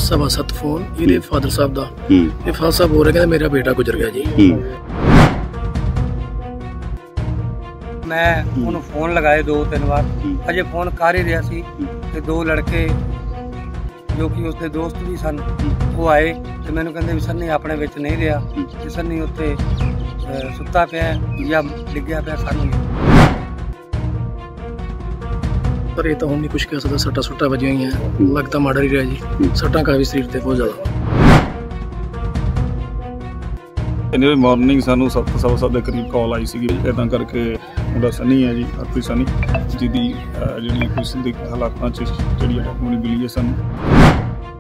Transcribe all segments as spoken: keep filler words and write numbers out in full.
सवा सत्त फोन ये फादर साहब दा ये फादर साहब बोल रहे कहते मेरा बेटा गुजर गया जी। मैं उन्होंने फोन लगाए दो तीन बार, अजे फोन कर ही रहा सी ते दो लड़के जो कि उसके दोस्त भी सन वो आए तो मैंने कहते भी सन्नी अपने विच नहीं रहा ते सन्नी उत्ते सुता पिया या डिग्या पिया सानू पर ये तो हम नहीं कुछ कह सकता। सट्टा सुट्टा बजी हुई हैं, लगता माड़ा ही रहा जी, सट्टा काफी शरीर ते बहुत ज्यादा। इन्हें मॉर्निंग सानू सत्त सवा सत्त के करीब कॉल आई सी इदा करके मुंडा सनी है जी, हरप्रीत सनी जिहदी जिहड़ी कोई संदिग्ध हालातां च जिहड़ी टैक्नोलॉजी मिली है सानू।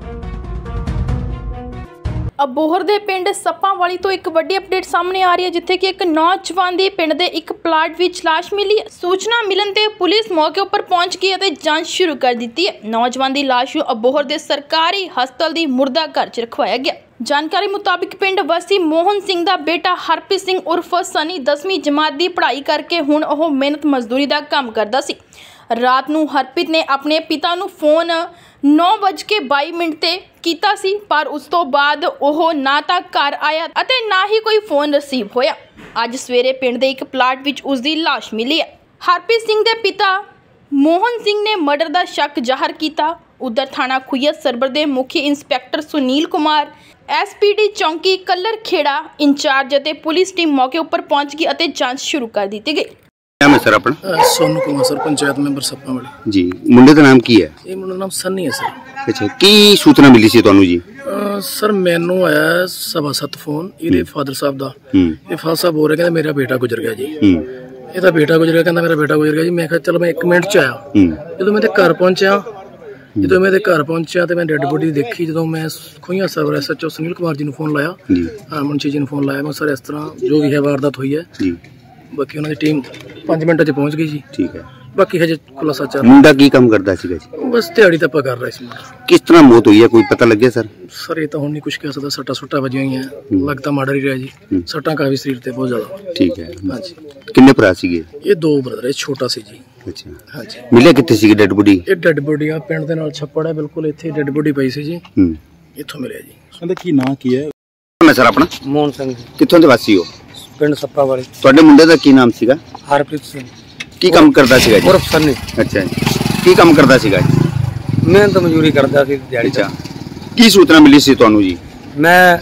अबोहर दे पिंड सप्पांवाली तो एक बड़ी अपडेट सामने आ रही है, जिथे कि एक नौजवान दी पिंड दे एक प्लाट विच लाश मिली। सूचना मिलन ते पुलिस मौके पर पहुंच गई और जांच शुरू कर दी है। नौजवान दी लाश नूं अबोहर दे सरकारी हस्पताल दी मुर्दा घर च रखवाया गया। जानकारी मुताबिक पिंड वासी मोहन सिंह दा बेटा हरप्रीत सिंह उर्फ सनी दसवीं जमात दी पढ़ाई करके हुण ओह मेहनत मजदूरी दा काम करदा सी। रात नूं हरप्रीत ने अपने पिता नूं फोन नौ बज के बाई मिनट ते कीता सी, पर उस तो बाद ओह ना तां घर आया अते ना ही कोई फोन रिसीव होया। अज सवेरे पिंड दे एक प्लाट विच उसदी लाश मिली है। हरप्रीत सिंह दे पिता मोहन सिंह ने मर्डर दा शक जाहिर कीता। उधर थाना खुईया सरबर दे मुखी inspector Sunil Kumar, S P D चौंकी कलर खेड़ा इंचार्ज अते पुलिस टीम मौके पर पहुंच गई अते जांच शुरू कर दी गई। नाम है सर अपना? Sonu Kumar sir, panchayat member Sappanwali ji. मुंडे दा नाम की है? ये मुंडे दा नाम सन्नी है सर। अच्छा, की सूचना मिली सी ਤੁਹਾਨੂੰ ਜੀ? सर मैनू आया सवा सत्त फोन ये फादर साहब दा ये फादर साहब बोल रहे कहते मेरा बेटा गुजर गया जी। ਇਹਦਾ बेटा गुजर गया, कहता मेरा बेटा गुजर गया जी। मैं कहा चलो मैं एक मिनट च आया। ਜਦੋਂ ਮੈਂ ਤੇ ਘਰ ਪਹੁੰਚਿਆ ਜਦੋਂ ਮੈਂ ਤੇ ਘਰ ਪਹੁੰਚਿਆ ਤੇ ਮੈਂ ਡੈਡ ਬੋਡੀ ਦੇਖੀ। ਜਦੋਂ ਮੈਂ Khuian Sarwar S H O Sunil Kumar ji ਨੂੰ ਫੋਨ ਲਾਇਆ, ਮੁਨਸ਼ੀ ਜੀ ਨੂੰ ਫੋਨ ਲਾਇਆ, ਮੈਂ ਸਰ ਇਸ ਤਰ੍ਹਾਂ ਜੋ ਵੀ ਹੈ ਵਾਰਦਾਤ ਹੋਈ ਹੈ ਜੀ। ਬਾਕੀ ਉਹਨਾਂ ਦੀ ਟੀਮ ਪੰਜ ਮਿੰਟਾਂ 'ਚ ਪਹੁੰਚ ਗਈ ਜੀ। ਠੀਕ ਹੈ। ਬਾਕੀ ਹਜੇ ਖੁਲਾਸਾ ਚੱਲ ਰਿਹਾ। ਮੁੰਡਾ ਕੀ ਕੰਮ ਕਰਦਾ ਸੀਗਾ ਜੀ? ਬਸ ਦਿਹਾੜੀ ਤਾਂ ਆਪਾਂ ਕਰ ਰਹੇ ਸੀ। ਕਿਸ ਤਰ੍ਹਾਂ ਮੌਤ ਹੋਈ ਹੈ, ਕੋਈ ਪਤਾ ਲੱਗਿਆ ਸਰ? ਸਰ ਇਹ ਤਾਂ ਹੁਣ ਨਹੀਂ ਕੁਝ ਕਹਿ ਸਕਦਾ। ਸੱਟਾਂ ਸੁੱਟਾਂ ਵੱਜੀਆਂ ਹੋਈਆਂ, ਲੱਗਦਾ ਮਾੜਾ ਹੀ ਰਿਹਾ ਜੀ, ਸੱਟਾਂ ਕਾਫੀ ਸਰੀਰ ਤੇ ਬਹੁਤ ਜ਼ਿਆਦਾ। ਠੀਕ ਹੈ। ਹਾਂਜੀ। ਕਿੰਨੇ ਭਰਾ ਸੀਗੇ? ਇਹ ਦੋ ਬ੍ਰਦਰ ਹੈ, ਛੋਟਾ ਸੀ ਜੀ। ਅੱਛਾ। ਹਾਂਜੀ। ਮਿਲਿਆ ਕਿੱਥੇ ਸੀਗੀ ਡੈਡ ਬੋਡੀ? ਇਹ ਡੈਡ ਬੋਡੀ ਆ ਪਿੰਡ ਦੇ ਨਾਲ ਛੱਪੜ ਹੈ, ਬਿਲਕੁਲ ਇੱਥੇ ਡੈਡ ਬੋਡੀ ਪਈ ਸੀ ਜੀ। ਹੂੰ। ਇੱਥੋਂ ਮਿਲਿਆ ਜੀ। ਕਹਿੰਦੇ ਕੀ ਨਾਂ ਕੀ ਹੈ? ਮੈਂ ਸਰ ਆਪਣਾ? ਮੋਹਨ ਸਿੰਘ। ਕਿੱਥੋਂ ਦੇ ਵਾਸੀ ਹੋ? ਪਿੰਡ ਸੱਪਾਂਵਾਲੀ। ਤੁਹਾਡੇ ਮੁੰਡੇ ਦਾ ਕੀ ਨਾਮ ਸੀਗਾ? ਹਰਪ੍ਰੀਤ ਸਿੰਘ। ਕੀ ਕੰਮ ਕਰਦਾ ਸੀਗਾ ਜੀ? ਉਰਫ ਸਨੀ। ਅੱਛਾ ਜੀ। ਕੀ ਕੰਮ ਕਰਦਾ ਸੀਗਾ ਜੀ? ਮਿਹਨਤ ਮਜ਼ਦੂਰੀ ਕਰਦਾ ਸੀ ਦਿਹਾੜੀ ਦਾ। ਕੀ ਸੂਚਨਾ ਮਿਲੀ ਸੀ ਤੁਹਾਨੂੰ ਜੀ? ਮੈਂ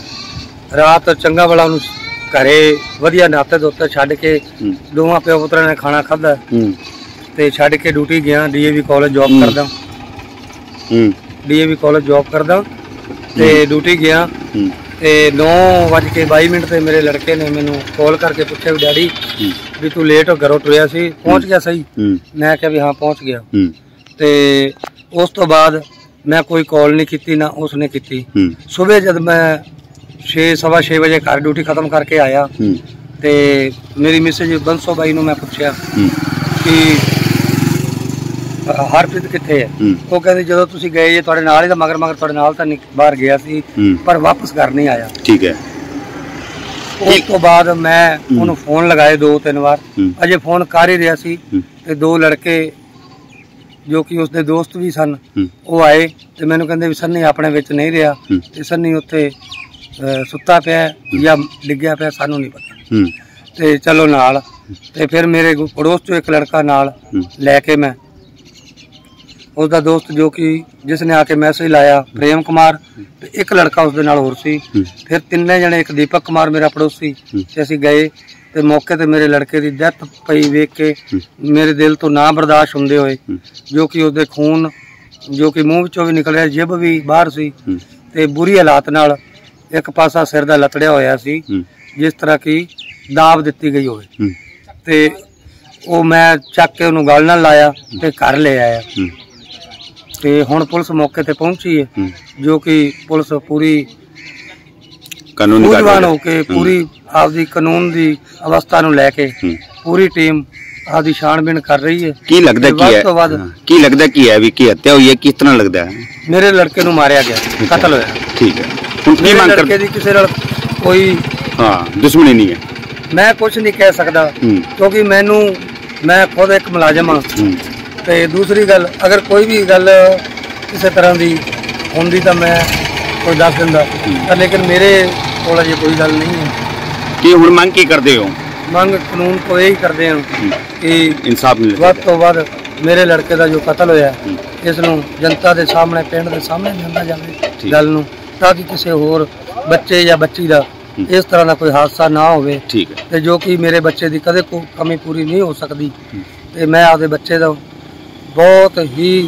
ਰਾਤ ਚੰਗਾ ਵਾਲਾ ਨੂੰ ਘਰੇ ਵਧੀਆ ਨਾਤੇ ਦੋਤੇ ਛੱਡ ਕੇ ਦੋਵਾਂ ਪਿਓ ਪੁੱਤਰਾਂ ਨੇ ਖਾਣਾ ਖਾਧਾ ਤੇ ਛੱਡ ਕੇ ਡਿਊਟੀ ਗਿਆ। D A V college job ਕਰਦਾ। ਹੂੰ। D A V college job ਕਰਦਾ ਤੇ ਡਿਊਟੀ ਗਿਆ ਤੇ ਨੌ ਵੱਜ ਕੇ ਬਾਈ ਮਿੰਟ ਤੇ ਮੇਰੇ ਲੜਕੇ ਨੇ ਮੈਨੂੰ ਕਾਲ ਕਰਕੇ ਪੁੱਛਿਆ ਵੀ ਡੈਡੀ ਵੀ ਤੂੰ ਲੇਟ ਘਰੋਂ ਟੁਰਿਆ ਸੀ, ਪਹੁੰਚ ਗਿਆ ਸਹੀ? ਮੈਂ ਕਿਹਾ ਵੀ ਹਾਂ ਪਹੁੰਚ ਗਿਆ। ਤੇ ਉਸ ਤੋਂ ਬਾਅਦ ਮੈਂ ਕੋਈ ਕਾਲ ਨਹੀਂ ਕੀਤੀ, ਨਾ ਉਸਨੇ ਕੀਤੀ। ਸਵੇਰ ਜਦ ਮੈਂ ਛੇ ਸਵਾ ਛੇ ਵਜੇ ਘਰ ਡਿਊਟੀ ਖਤਮ ਕਰਕੇ ਆਇਆ ਤੇ ਮੇਰੀ ਮਿਸੇਜ ਬੰਸੋ ਬਾਈ ਨੂੰ ਮੈਂ ਪੁੱਛਿਆ ਕਿ ਹਰਪ੍ਰੀਤ ਕਿੱਥੇ ਹੈ? ਉਹ ਕਹਿੰਦੇ ਜਦੋਂ ਤੁਸੀਂ ਗਏ ਜੇ ਤੁਹਾਡੇ ਨਾਲ ਹੀ ਤਾਂ ਮਗਰ ਮਗਰ ਤੁਹਾਡੇ ਨਾਲ ਤਾਂ ਬਾਹਰ ਗਿਆ ਸੀ ਪਰ ਵਾਪਸ ਘਰ ਨਹੀਂ ਆਇਆ। ਠੀਕ ਹੈ। ਉਸ ਤੋਂ ਬਾਅਦ ਮੈਂ ਉਹਨੂੰ ਫੋਨ ਲਗਾਏ ਦੋ ਤਿੰਨ ਵਾਰ, ਅਜੇ ਫੋਨ ਕਰ ਹੀ ਰਿਹਾ ਸੀ ਤੇ ਦੋ ਲੜਕੇ ਜੋ ਕਿ ਉਸਦੇ ਦੋਸਤ ਵੀ ਸਨ ਉਹ ਆਏ ਤੇ ਮੈਨੂੰ ਕਹਿੰਦੇ ਵੀ ਸन्नी ਆਪਣੇ ਵਿੱਚ ਨਹੀਂ ਰਿਹਾ ਤੇ सन्नी ਉੱਥੇ ਸੁੱਤਾ ਪਿਆ ਜਾਂ ਡਿੱਗਿਆ ਪਿਆ, ਸਾਨੂੰ ਨਹੀਂ ਪਤਾ। ਤੇ ਚਲੋ ਨਾਲ ਤੇ ਫਿਰ ਮੇਰੇ ਪੜੋਸ ਚੋਂ ਇੱਕ ਲੜਕਾ ਨਾਲ ਲੈ ਕੇ ਮੈਂ उसका दोस्त जो कि जिसने आके मैसेज लाया प्रेम कुमार ते एक लड़का उसदे नाल होर सी। फिर तिन्ने जने एक दीपक कुमार मेरा पड़ोसी ते असीं गए ते मौके ते मेरे लड़के दी डेथ पई वेख के मेरे दिल तो ना बर्दाश्त हुंदे होए जो कि उसदे खून जो कि मूँह विचों भी निकल रहा, जिब भी बाहर सी ते बुरी हालात नाल एक पासा सिर दा लतड़िया होया सी जिस तरह की दाब दित्ती गई होए। ते ओ मैं चक के उहनूं गल नाल लाया ते घर ले आया ते हुण पुलिस मौके ते पहुंची है जो कि पुलिस पूरी कानून होके पूरी आपदी कानून दी अवस्था नूं लैके पूरी टीम आपदी छाणबीन कर रही है। की लगदा की है की लगदा की है भी की हत्या हुई है? किस तरह लगदा है? मेरे लड़के नूं मारिया गया, कत्ल होया। ठीक है। हुण की मांग करदे? दी किसी नाल कोई हां दुश्मनी नहीं है। मैं कुछ नहीं कह सकदा क्योंकि मैनू मैं खुद एक मुलाजम हां ते दूसरी गल अगर कोई भी गल किसी तरह की होंदी तो मैं ਕੋਈ ਦੱਸ ਦਿੰਦਾ ਤਾਂ, ਲੇਕਿਨ ਮੇਰੇ ਕੋਲ ਅਜੇ ਕੋਈ ਗੱਲ ਨਹੀਂ ਹੈ। ਕੀ ਹੁਣ ਮੰਗ ਕੀ ਕਰਦੇ ਹੋ? ਮੰਗ ਕਾਨੂੰਨ ਤੋਂ ਇਹ ਹੀ ਕਰਦੇ ਹਾਂ ਕਿ ਇਨਸਾਫ ਮਿਲੇ। ਵੱਧ ਤੋਂ ਵੱਧ ਮੇਰੇ ਲੜਕੇ ਦਾ ਜੋ ਕਤਲ ਹੋਇਆ ਇਸ ਨੂੰ ਜਨਤਾ ਦੇ ਸਾਹਮਣੇ, ਪਿੰਡ ਦੇ ਸਾਹਮਣੇ ਲਿਆਂਦਾ ਜਾਵੇ ਗੱਲ ਨੂੰ, ਤਾਂ ਕਿ ਕਿਸੇ ਹੋਰ ਬੱਚੇ ਜਾਂ ਬੱਚੀ ਦਾ ਇਸ ਤਰ੍ਹਾਂ ਦਾ ਕੋਈ ਹਾਦਸਾ ਨਾ ਹੋਵੇ। ਠੀਕ ਹੈ। ਤੇ ਜੋ ਕਿ ਮੇਰੇ ਬੱਚੇ ਦੀ ਕਦੇ ਕੋਈ ਕਮੀ ਪੂਰੀ ਨਹੀਂ ਹੋ ਸਕਦੀ, ਤੇ ਮੈਂ ਆਪਦੇ ਬੱਚੇ ਦਾ ਬਹੁਤ ਹੀ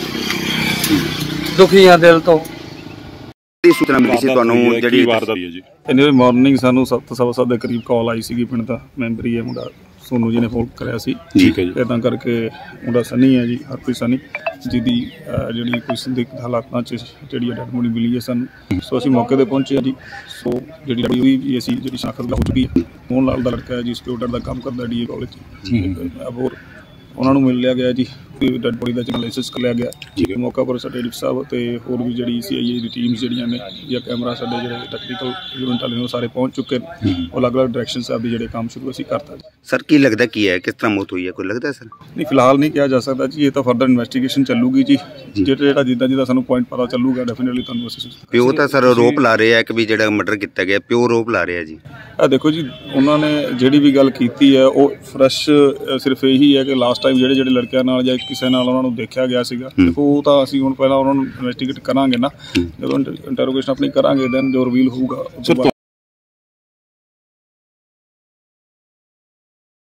ਦੁਖੀ ਹਾਂ ਦਿਲ ਤੋਂ। ਕੀ ਸੂਚਨਾ ਮਿਲੀ ਸੀ ਤੁਹਾਨੂੰ ਜਿਹੜੀ ਵਾਰਦਾਤ ਹੈ ਜੀ? ਇਹਨੇ ਮਾਰਨਿੰਗ ਸਾਨੂੰ ਸੱਤ ਸਵਾ ਸੱਤ ਦੇ ਕਰੀਬ ਕਾਲ ਆਈ ਸੀਗੀ, ਪਿੰਡ ਦਾ ਮੈਂਬਰ ਹੀ ਹੈ ਮੁੰਡਾ, ਸੋਨੂ ਜੀ ਨੇ ਫੋਨ ਕਰਿਆ ਸੀ। ਠੀਕ ਹੈ ਜੀ। ਇੱਦਾਂ ਕਰਕੇ ਮੁੰਡਾ ਸਨੀ ਹੈ ਜੀ, ਹਰਪ੍ਰੀਤ ਸਨੀ, ਜਿਹਦੀ ਜਿਹੜੀ ਕੋਈ ਸੰਦਿਗਧ ਹਾਲਾਤਾਂ 'ਚ ਜਿਹੜੀ ਡੈਡ ਬੋਡੀ ਮਿਲੀ ਹੈ ਸਾਨੂੰ। ਸੋ ਅਸੀਂ ਮੌਕੇ 'ਤੇ ਪਹੁੰਚੇ ਹਾਂ ਜੀ। ਸੋ ਜਿਹੜੀ ਹੋਈ ਵੀ ਅਸੀਂ ਜਿਹੜੀ ਸ਼ਨਾਖਤ ਹੋ ਚੁੱਕੀ ਹੈ। ਮੋਹਨ ਲਾਲ ਦਾ ਲੜਕਾ ਹੈ ਜੀ, ਸਕਿਉਰਟੀ ਦਾ ਕੰਮ ਕਰਦਾ ਡੀ ਏ ਕਾਲਜ। ਹੋਰ ਉਹਨਾਂ ਨੂੰ ਮਿਲ ਲਿਆ ਗਿਆ ਜੀ, ਡੈਡ ਬੋਡੀ ਦਾ ਐਨਾਲਿਸਿਸ ਕਰ ਲਿਆ ਗਿਆ। ਮੌਕਾ ਪਰ ਸਾਡੇ ਡੀ ਸਾਹਿਬ ਤੇ ਹੋਰ ਵੀ ਜਿਹੜੀ ਸੀ ਆਈ ਏ ਦੀ ਟੀਮਸ ਜਿਹੜੀਆਂ ਨੇ ਜਾਂ ਕੈਮਰਾ ਸਾਡੇ ਜਿਹੜੇ ਟੈਕਨੀਕਲ ਯੂਨਿਟ ਵਾਲੇ ਨੇ ਉਹ ਸਾਰੇ ਪਹੁੰਚ ਚੁੱਕੇ ਨੇ। ਉਹ ਅਲੱਗ-ਅਲੱਗ ਡਾਇਰੈਕਸ਼ਨ ਸਾਹਿਬ ਦੇ ਜਿਹੜੇ ਕੰਮ ਸ਼ੁਰੂ ਅਸੀਂ ਕਰਤਾ। ਸਰ ਕੀ ਲੱਗਦਾ ਕੀ ਹੈ, ਕਿਸ ਤਰ੍ਹਾਂ ਮੌਤ ਹੋਈ ਹੈ, ਕੋਈ ਲੱਗਦਾ ਸਰ? ਨਹੀਂ, ਫਿਲਹਾਲ ਨਹੀਂ ਕਿਹਾ ਜਾ ਸਕਦਾ ਜੀ, ਇਹ ਤਾਂ ਫਰਦਰ ਇਨਵੈਸਟੀਗੇਸ਼ਨ ਚੱਲੂਗੀ ਜੀ। ਜਿਹੜਾ ਜਿਹੜਾ ਜਿੱਦਾਂ ਜਿੱਦਾਂ ਸਾਨੂੰ ਪੁਆਇੰਟ ਪਤਾ ਚੱਲੂਗਾ ਡੈਫੀਨਿਟਲੀ ਤੁਹਾਨੂੰ ਅਸੀਂ। ਪਿਓ ਤਾਂ ਸਰ ਆਰੋਪ ਲਾ ਰਹੇ ਆ ਕਿ ਵੀ ਜਿਹੜਾ ਮਰਡਰ ਕੀਤਾ ਗਿਆ, ਪਿਓ ਆਰੋਪ ਲਾ ਰਿਹਾ ਜੀ। ਆ ਦੇਖੋ ਜੀ, ਉਹਨਾਂ ਨੇ ਜਿਹੜੀ ਵੀ ਗੱਲ ਕੀਤੀ ਹੈ ਉਹ ਫਰੈਸ਼ ਸਿਰਫ ਇਹੀ ਹੈ ਕਿ ਲਾਸਟ ਟਾਈਮ ਜਿਹੜੇ ਜਿਹੜੇ ਲੜਕਿਆਂ ਨਾਲ ਜਾਂ ਕਿਸੇ ਨਾਲ ਉਹਨਾਂ ਨੂੰ ਦੇਖਿਆ ਗਿਆ ਸੀਗਾ। ਦੇਖੋ ਉਹ ਤਾਂ ਅਸੀਂ ਹੁਣ ਪਹਿਲਾਂ ਉਹਨਾਂ ਨੂੰ ਇਨਵੈਸਟੀਗੇਟ ਕਰਾਂਗੇ ਨਾ, ਜਦੋਂ ਇੰਟਰੋਗੇਸ਼ਨ ਆਪਣੀ ਕਰਾਂਗੇ ਦੈਨ ਜੋ ਰਿਵੀਲ ਹੋਊਗਾ।